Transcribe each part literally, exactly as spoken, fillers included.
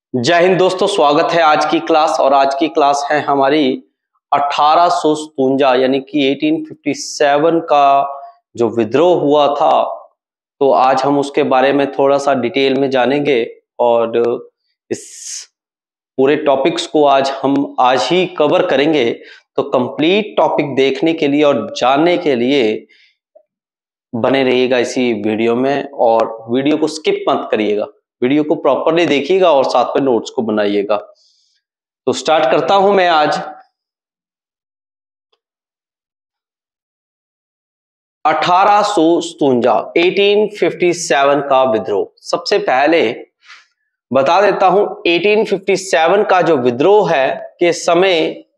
जय हिंद दोस्तों, स्वागत है आज की क्लास। और आज की क्लास है हमारी अठारह सौ सतवंजा यानी कि अठारह सौ सत्तावन का जो विद्रोह हुआ था। तो आज हम उसके बारे में थोड़ा सा डिटेल में जानेंगे और इस पूरे टॉपिक्स को आज हम आज ही कवर करेंगे। तो कंप्लीट टॉपिक देखने के लिए और जानने के लिए बने रहिएगा इसी वीडियो में, और वीडियो को स्किप मत करिएगा, वीडियो को प्रॉपरली देखिएगा और साथ में नोट्स को बनाइएगा। तो स्टार्ट करता हूं मैं आज अठारह सौ सतवंजा अठारह सौ सत्तावन का विद्रोह। सबसे पहले बता देता हूं अठारह सौ सत्तावन का जो विद्रोह है के समय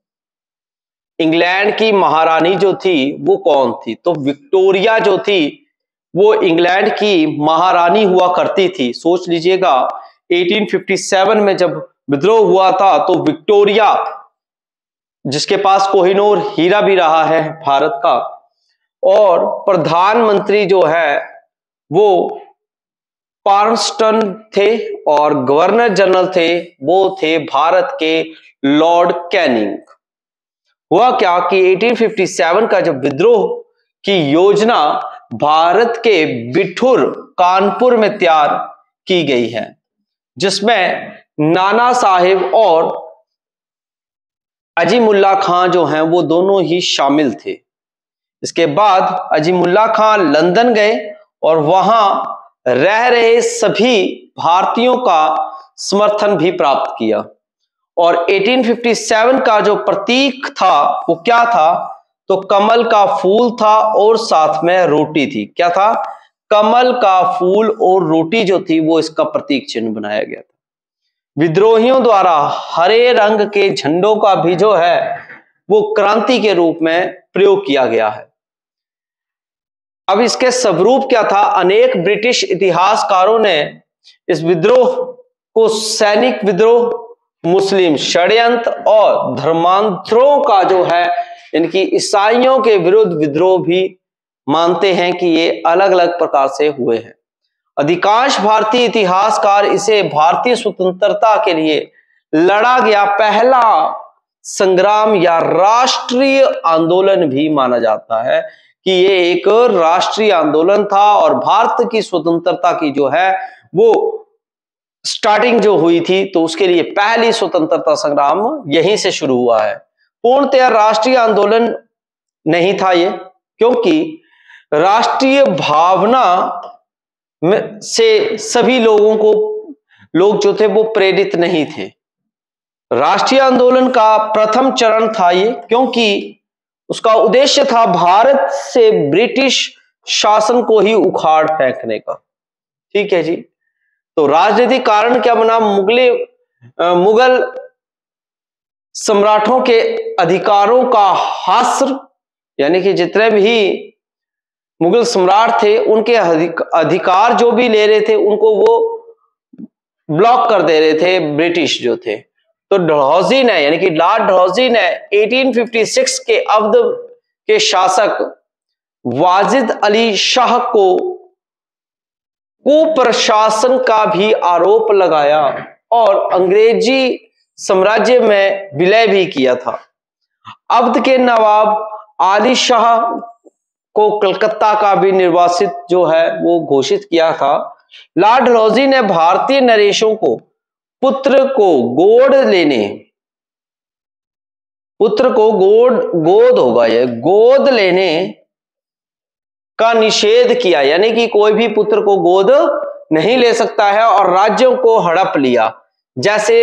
इंग्लैंड की महारानी जो थी वो कौन थी। तो विक्टोरिया जो थी वो इंग्लैंड की महारानी हुआ करती थी। सोच लीजिएगा अठारह सौ सत्तावन में जब विद्रोह हुआ था तो विक्टोरिया, जिसके पास कोहिनूर हीरा भी रहा है भारत का, और प्रधानमंत्री जो है वो पार्स्टन थे और गवर्नर जनरल थे वो थे भारत के लॉर्ड कैनिंग। हुआ क्या कि अठारह सौ सत्तावन का जब विद्रोह की योजना भारत के बिठूर कानपुर में तैयार की गई है, जिसमें नाना साहिब और अजीमुल्ला खां जो हैं वो दोनों ही शामिल थे। इसके बाद अजीमुल्ला खां लंदन गए और वहां रह रहे सभी भारतीयों का समर्थन भी प्राप्त किया। और अठारह सौ सत्तावन का जो प्रतीक था वो क्या था, तो कमल का फूल था और साथ में रोटी थी। क्या था? कमल का फूल और रोटी जो थी वो इसका प्रतीक चिन्ह बनाया गया था। विद्रोहियों द्वारा हरे रंग के झंडों का भी जो है वो क्रांति के रूप में प्रयोग किया गया है। अब इसके स्वरूप क्या था? अनेक ब्रिटिश इतिहासकारों ने इस विद्रोह को सैनिक विद्रोह, मुस्लिम षड्यंत्र और धर्मांतरों का जो है इनकी ईसाइयों के विरुद्ध विद्रोह भी मानते हैं कि ये अलग अलग प्रकार से हुए हैं। अधिकांश भारतीय इतिहासकार इसे भारतीय स्वतंत्रता के लिए लड़ा गया पहला संग्राम या राष्ट्रीय आंदोलन भी माना जाता है कि ये एक राष्ट्रीय आंदोलन था और भारत की स्वतंत्रता की जो है वो स्टार्टिंग जो हुई थी तो उसके लिए पहली स्वतंत्रता संग्राम यहीं से शुरू हुआ है। पूर्णतः राष्ट्रीय आंदोलन नहीं था ये, क्योंकि राष्ट्रीय भावना में से सभी लोगों को लोग जो थे वो प्रेरित नहीं थे। राष्ट्रीय आंदोलन का प्रथम चरण था ये, क्योंकि उसका उद्देश्य था भारत से ब्रिटिश शासन को ही उखाड़ फेंकने का। ठीक है जी। तो राजनीतिक कारण क्या बना? मुगले मुगल सम्राटों के अधिकारों का हास्र, यानी कि जितने भी मुगल सम्राट थे उनके अधिकार जो भी ले रहे थे उनको वो ब्लॉक कर दे रहे थे ब्रिटिश जो थे। तो डलहौजी ने, यानी कि लॉर्ड डलहौजी ने अठारह सौ छप्पन के अवध के शासक वाजिद अली शाह को कुप्रशासन का भी आरोप लगाया और अंग्रेजी साम्राज्य में विलय भी किया था। अवध के नवाब आली शाह को कलकत्ता का भी निर्वासित जो है वो घोषित किया था। लॉर्ड डलहौजी ने भारतीय नरेशों को पुत्र को गोद लेने पुत्र को गोद गोद होगा ये गोद लेने का निषेध किया, यानी कि कोई भी पुत्र को गोद नहीं ले सकता है, और राज्यों को हड़प लिया, जैसे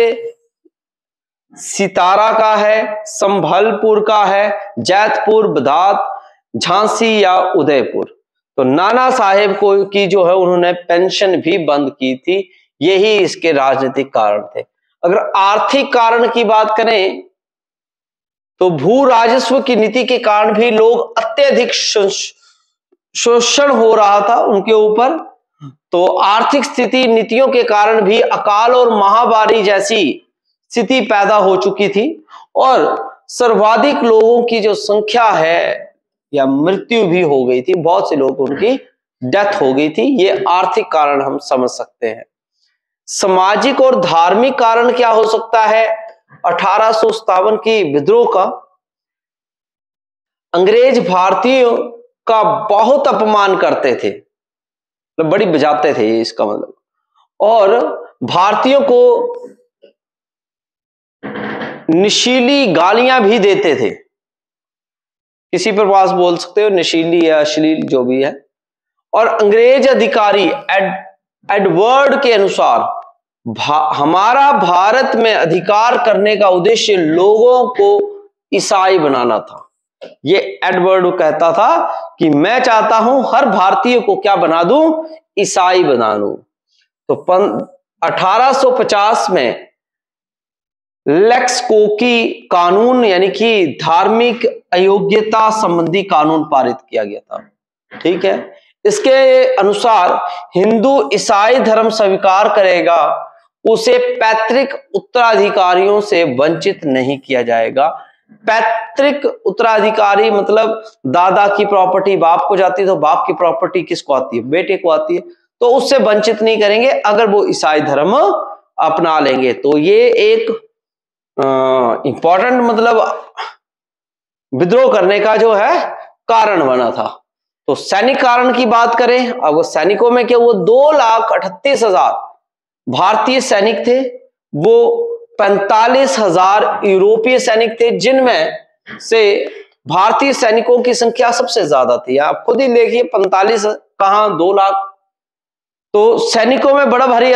सितारा का है, संभलपुर का है, जैतपुर, बधात, झांसी या उदयपुर। तो नाना साहेब को की जो है उन्होंने पेंशन भी बंद की थी। यही इसके राजनीतिक कारण थे। अगर आर्थिक कारण की बात करें तो भू राजस्व की नीति के कारण भी लोग अत्यधिक शोषण हो रहा था उनके ऊपर। तो आर्थिक स्थिति नीतियों के कारण भी अकाल और महामारी जैसी स्थिति पैदा हो चुकी थी, और सर्वाधिक लोगों की जो संख्या है या मृत्यु भी हो गई थी, बहुत से लोग उनकी डेथ हो गई थी। ये आर्थिक कारण हम समझ सकते हैं। सामाजिक और धार्मिक कारण क्या हो सकता है अठारह सौ सत्तावन की विद्रोह का? अंग्रेज भारतीयों का बहुत अपमान करते थे, मतलब बड़ी बजाते थे इसका मतलब, और भारतीयों को निशीली गालियां भी देते थे। किसी पर पास बोल सकते हो निशीली या अश्लील जो भी है। और अंग्रेज अधिकारी एड, एडवर्ड के अनुसार भा, हमारा भारत में अधिकार करने का उद्देश्य लोगों को ईसाई बनाना था। ये एडवर्ड कहता था कि मैं चाहता हूं हर भारतीय को क्या बना दूं, ईसाई बना दूं। तो अठारह सौ पचास में लेक्स कोकी कानून यानी कि धार्मिक अयोग्यता संबंधी कानून पारित किया गया था। ठीक है, इसके अनुसार हिंदू ईसाई धर्म स्वीकार करेगा उसे पैतृक उत्तराधिकारियों से वंचित नहीं किया जाएगा। पैतृक उत्तराधिकारी मतलब दादा की प्रॉपर्टी बाप को जाती है, तो बाप की प्रॉपर्टी किसको आती है, बेटे को आती है, तो उससे वंचित नहीं करेंगे अगर वो ईसाई धर्म अपना लेंगे। तो ये एक इंपॉर्टेंट मतलब विद्रोह करने का जो है कारण बना था। तो सैनिक कारण की बात करें, अब वो सैनिकों में क्या, वो दो लाख अठतीस हजार भारतीय सैनिक थे, वो पैंतालीस हजार यूरोपीय सैनिक थे, जिनमें से भारतीय सैनिकों की संख्या सबसे ज्यादा थी। आप खुद ही देखिए पैंतालीस कहां दो लाख। तो सैनिकों में बड़ा भारी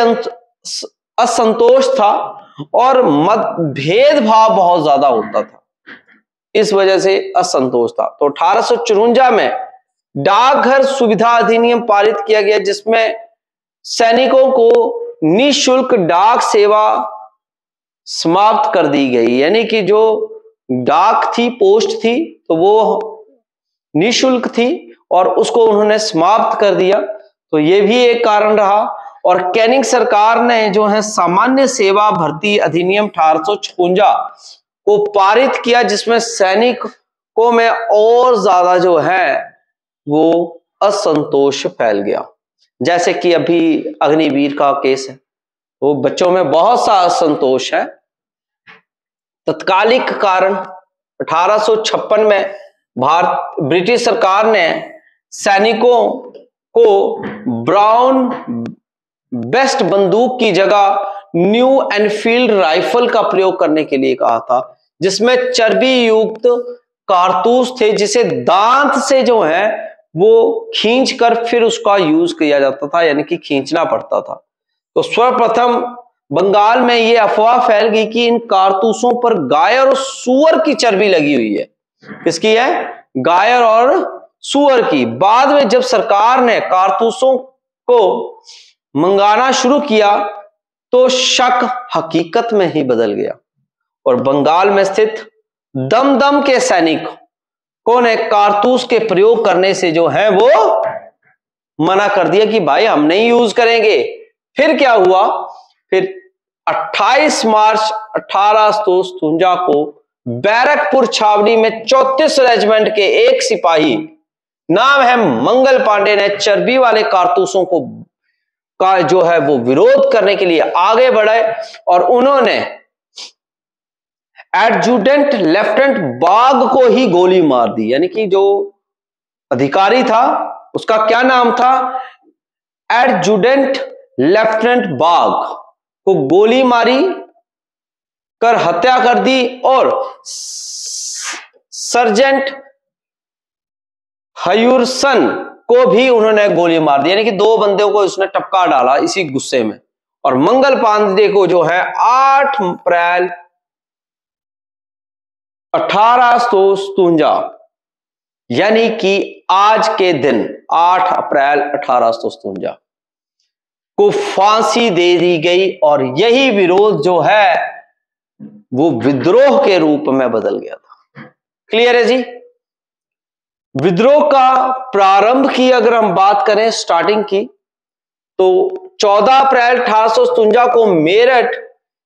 असंतोष था और मत भेदभाव बहुत ज्यादा होता था, इस वजह से असंतोष था। तो अठारह सौ चौरानवे में डाकघर सुविधा अधिनियम पारित किया गया, जिसमें सैनिकों को निःशुल्क डाक सेवा समाप्त कर दी गई। यानी कि जो डाक थी, पोस्ट थी, तो वो निःशुल्क थी और उसको उन्होंने समाप्त कर दिया। तो ये भी एक कारण रहा। और कैनिंग सरकार ने जो है सामान्य सेवा भर्ती अधिनियम अठारह सौ छप्पन को पारित किया, जिसमें सैनिकों में और ज्यादा जो है वो असंतोष फैल गया। जैसे कि अभी अग्निवीर का केस है, वो बच्चों में बहुत सा असंतोष है। तत्कालिक कारण अठारह सौ छप्पन में भारत ब्रिटिश सरकार ने सैनिकों को ब्राउन बेस्ट बंदूक की जगह न्यू एनफील्ड राइफल का प्रयोग करने के लिए कहा था, जिसमें चर्बी युक्त कारतूस थे, जिसे दांत से जो है वो खींचकर फिर उसका यूज किया जाता था, यानी कि खींचना पड़ता था। तो सर्वप्रथम बंगाल में ये अफवाह फैल गई कि इन कारतूसों पर गाय और सूअर की चर्बी लगी हुई है। किसकी है? गाय और सूअर की। बाद में जब सरकार ने कारतूसों को मंगाना शुरू किया तो शक हकीकत में ही बदल गया और बंगाल में स्थित दमदम के सैनिकों ने कारतूस के प्रयोग करने से जो है वो मना कर दिया कि भाई हम नहीं यूज करेंगे। फिर क्या हुआ? फिर अट्ठाईस मार्च अठारह सौ सतवंजा को बैरकपुर छावनी में चौतीस रेजिमेंट के एक सिपाही, नाम है मंगल पांडे, ने चर्बी वाले कारतूसों को का जो है वो विरोध करने के लिए आगे बढ़े और उन्होंने एडजुटेंट लेफ्टिनेंट बाग को ही गोली मार दी। यानी कि जो अधिकारी था उसका क्या नाम था? एडजुटेंट लेफ्टिनेंट बाग को गोली मारी कर हत्या कर दी और सर्जेंट हयूरसन को भी उन्होंने गोली मार दी। यानी कि दो बंदों को उसने टपका डाला इसी गुस्से में। और मंगल पांडे को जो है आठ अप्रैल अठारह सौ सतवंजा यानी कि आज के दिन आठ अप्रैल अठारह सौ सतवंजा को फांसी दे दी गई और यही विरोध जो है वो विद्रोह के रूप में बदल गया था। क्लियर है जी? विद्रोह का प्रारंभ की अगर हम बात करें स्टार्टिंग की, तो चौदह अप्रैल अठारह सौ सतवंजा को मेरठ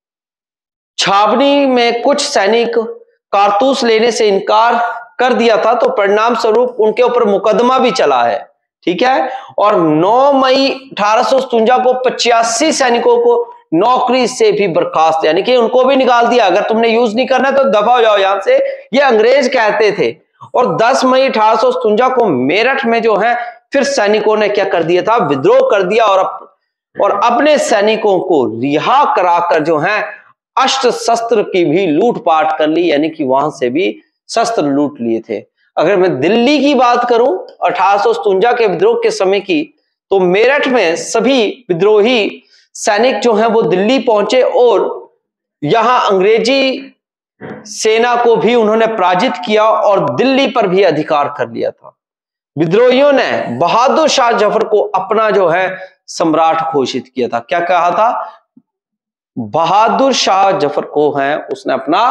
छावनी में कुछ सैनिक कारतूस लेने से इनकार कर दिया था, तो परिणाम स्वरूप उनके ऊपर मुकदमा भी चला है। ठीक है। और नौ मई अठारह सौ सतवंजा को पचासी सैनिकों को नौकरी से भी बर्खास्त, यानी कि उनको भी निकाल दिया, अगर तुमने यूज नहीं करना तो दफा हो जाओ यहां से, ये अंग्रेज कहते थे। और दस मई अठारह सौ सतुंजा को मेरठ में जो है फिर सैनिकों ने क्या कर दिया था, विद्रोह कर दिया और अप, और अपने सैनिकों को रिहा कराकर जो है अस्त्र शस्त्र की भी लूटपाट कर ली, यानी कि वहां से भी शस्त्र लूट लिए थे। अगर मैं दिल्ली की बात करूं अठारह सौ सतुंजा के विद्रोह के समय की, तो मेरठ में सभी विद्रोही सैनिक जो हैं वो दिल्ली पहुंचे और यहां अंग्रेजी सेना को भी उन्होंने पराजित किया और दिल्ली पर भी अधिकार कर लिया था। विद्रोहियों ने बहादुर शाह जफर को अपना जो है सम्राट घोषित किया था। क्या कहा था? बहादुर शाह जफर को है उसने अपना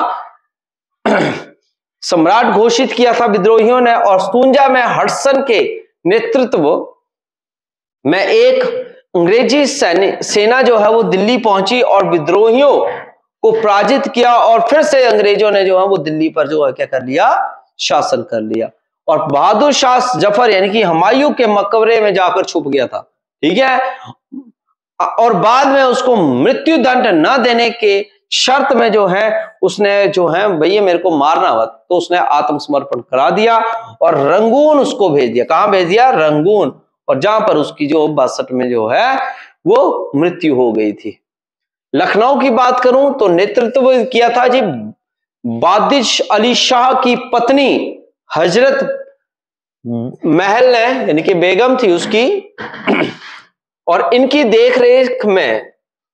सम्राट घोषित किया था विद्रोहियों ने। और सतुंजा में हडसन के नेतृत्व में एक अंग्रेजी सेना जो है वो दिल्ली पहुंची और विद्रोहियों को पराजित किया और फिर से अंग्रेजों ने जो है वो दिल्ली पर जो है क्या कर लिया, शासन कर लिया। और बहादुर शाह जफर यानी कि हुमायूं के मकबरे में जाकर छुप गया था, ठीक है। और बाद में उसको मृत्यु दंड न देने के शर्त में जो है उसने जो है भैया मेरे को मारना मत, तो उसने आत्मसमर्पण करा दिया और रंगून उसको भेज दिया। कहां भेज दिया? रंगून। और जहां पर उसकी जो बासठ में जो है वो मृत्यु हो गई थी। लखनऊ की बात करूं तो नेतृत्व किया था जी बादिश अली शाह की पत्नी हजरत महल ने, यानी कि बेगम थी उसकी। और इनकी देखरेख में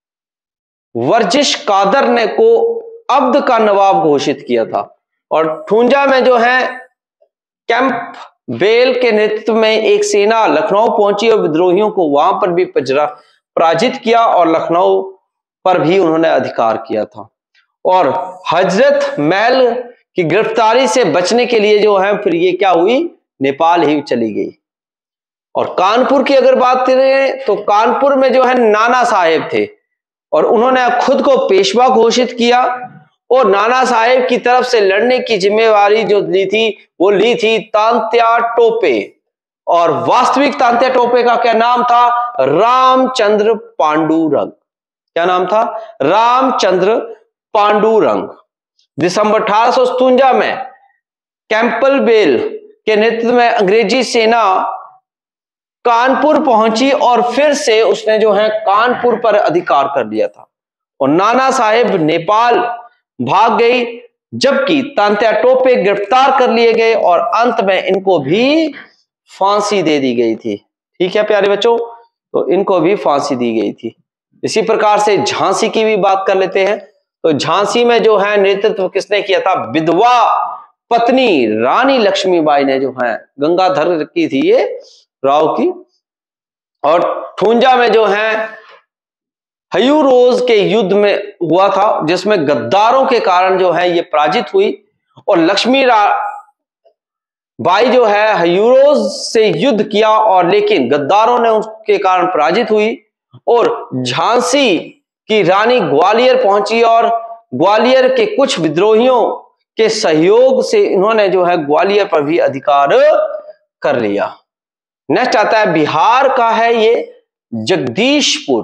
वर्जिश कादर ने को अब्द का नवाब घोषित किया था। और ठूंजा में जो है कैंप बेल के नेतृत्व में एक सेना लखनऊ पहुंची और विद्रोहियों को वहां पर भी पजरा पराजित किया और लखनऊ पर भी उन्होंने अधिकार किया था। और हजरत महल की गिरफ्तारी से बचने के लिए जो है फिर ये क्या हुई, नेपाल ही चली गई। और कानपुर की अगर बात करें तो कानपुर में जो है नाना साहेब थे और उन्होंने खुद को पेशवा घोषित किया और नाना साहेब की तरफ से लड़ने की जिम्मेवारी जो ली थी वो ली थी तांत्या टोपे। और वास्तविक तांत्या टोपे का क्या नाम था? रामचंद्र पांडुरंग। क्या नाम था? रामचंद्र पांडुरंग। दिसंबर अठारह सौ सतुंजा में कैंपल बेल के नेतृत्व में अंग्रेजी सेना कानपुर पहुंची और फिर से उसने जो है कानपुर पर अधिकार कर लिया था और नाना साहेब नेपाल भाग गई, जबकि तांत्या टोपे गिरफ्तार कर लिए गए और अंत में इनको भी फांसी दे दी गई थी। ठीक है प्यारे बच्चों, तो इनको भी फांसी दी गई थी। इसी प्रकार से झांसी की भी बात कर लेते हैं। तो झांसी में जो है नेतृत्व किसने किया था? विधवा पत्नी रानी लक्ष्मीबाई ने जो है, गंगाधर की थी ये राव की। और ठूंजा में जो है हयूरोज के युद्ध में हुआ था जिसमें गद्दारों के कारण जो है ये पराजित हुई और लक्ष्मी बाई जो है हयूरोज से युद्ध किया और लेकिन गद्दारों ने उसके कारण पराजित हुई। और झांसी की रानी ग्वालियर पहुंची और ग्वालियर के कुछ विद्रोहियों के सहयोग से इन्होंने जो है ग्वालियर पर भी अधिकार कर लिया। नेक्स्ट आता है बिहार का है ये जगदीशपुर।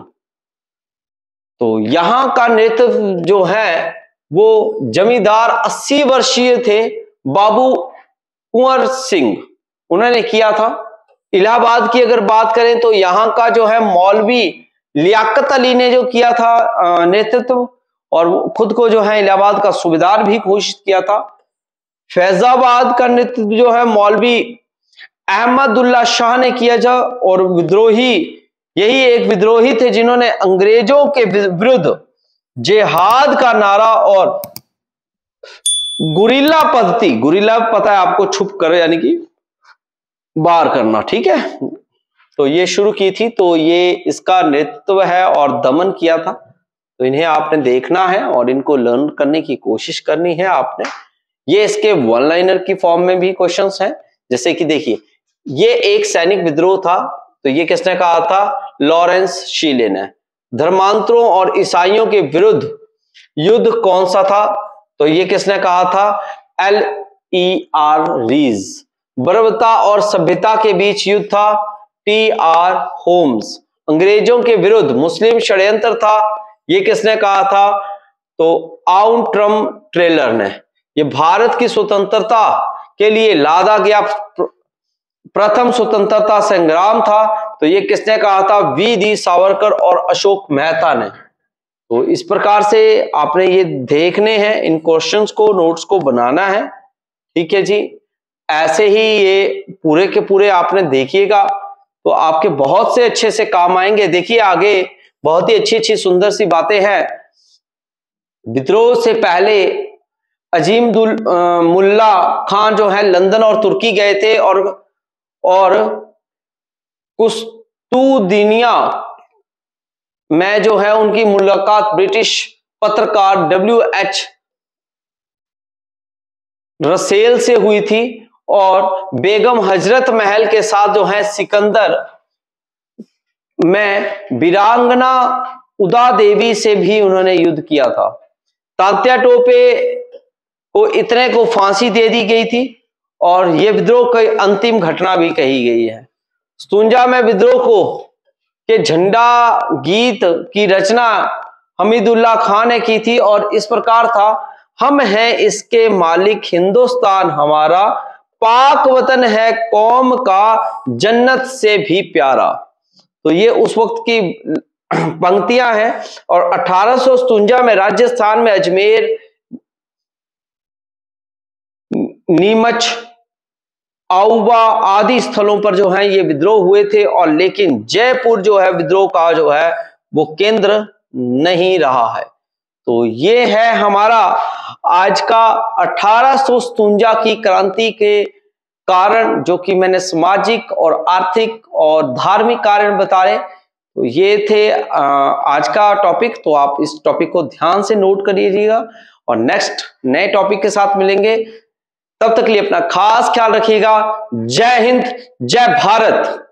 तो यहां का नेतृत्व जो है वो जमींदार अस्सी वर्षीय थे बाबू कुंवर सिंह, उन्होंने किया था। इलाहाबाद की अगर बात करें तो यहां का जो है मौलवी लियाकत अली ने जो किया था नेतृत्व और खुद को जो है इलाहाबाद का सूबेदार भी घोषित किया था। फैजाबाद का नेतृत्व जो है मौलवी अहमदुल्ला शाह ने किया था और विद्रोही यही एक विद्रोही थे जिन्होंने अंग्रेजों के विरुद्ध जिहाद का नारा और गुरिल्ला पद्धति, गुरिल्ला पता है आपको, छुप कर यानी कि बार करना, ठीक है, तो ये शुरू की थी। तो ये इसका नेतृत्व है और दमन किया था। तो इन्हें आपने देखना है और इनको लर्न करने की कोशिश करनी है आपने। ये इसके वन लाइनर की फॉर्म में भी क्वेश्चंस हैं, जैसे कि देखिए ये एक सैनिक विद्रोह था, तो ये किसने कहा था? लॉरेंस शीले ने। धर्मांतरों और ईसाइयों के विरुद्ध युद्ध कौन सा था? तो ये किसने कहा था? एल ई आर रीज। बर्बरता और सभ्यता के बीच युद्ध था, टी आर होम्स। अंग्रेजों के विरुद्ध मुस्लिम षड्यंत्र था, ये किसने कहा था? तो आउंट्रम ट्रेलर ने। ये भारत की स्वतंत्रता के लिए लादा गया प्रथम स्वतंत्रता संग्राम था। तो ये किसने कहा था? वी डी सावरकर और अशोक मेहता ने। तो इस प्रकार से आपने ये देखने हैं, इन क्वेश्चंस को, नोट्स को बनाना है। ठीक है जी, ऐसे ही ये पूरे के पूरे आपने देखिएगा तो आपके बहुत से अच्छे से काम आएंगे। देखिए आगे बहुत ही अच्छी अच्छी सुंदर सी बातें हैं। विद्रोह से पहले अजीमुल मुल्ला खान जो है लंदन और तुर्की गए थे और और कुस्तुदिनिया में जो है उनकी मुलाकात ब्रिटिश पत्रकार डब्ल्यू एच रसेल से हुई थी और बेगम हजरत महल के साथ जो है सिकंदर में वीरांगना उदा देवी से भी उन्होंने युद्ध किया था। तात्या टोपे को इतने को फांसी दे दी गई थी और यह विद्रोह की अंतिम घटना भी कही गई है। सतुंजा में विद्रोह को के झंडा गीत की रचना हमीदुल्लाह खान ने की थी और इस प्रकार था, हम हैं इसके मालिक हिंदुस्तान हमारा, पाक वतन है कौम का जन्नत से भी प्यारा। तो ये उस वक्त की पंक्तियां हैं। और अठारह सौ सतुंजा में राजस्थान में अजमेर, नीमच, आउबा आदि स्थलों पर जो है ये विद्रोह हुए थे और लेकिन जयपुर जो है विद्रोह का जो है वो केंद्र नहीं रहा है। तो ये है हमारा आज का अठारह सौ सतुंजा की क्रांति के कारण, जो कि मैंने सामाजिक और आर्थिक और धार्मिक कारण बताए। तो ये थे आज का टॉपिक। तो आप इस टॉपिक को ध्यान से नोट कर लीजिएगा और नेक्स्ट नए टॉपिक के साथ मिलेंगे। तब तक के लिए अपना खास ख्याल रखिएगा। जय हिंद, जय भारत।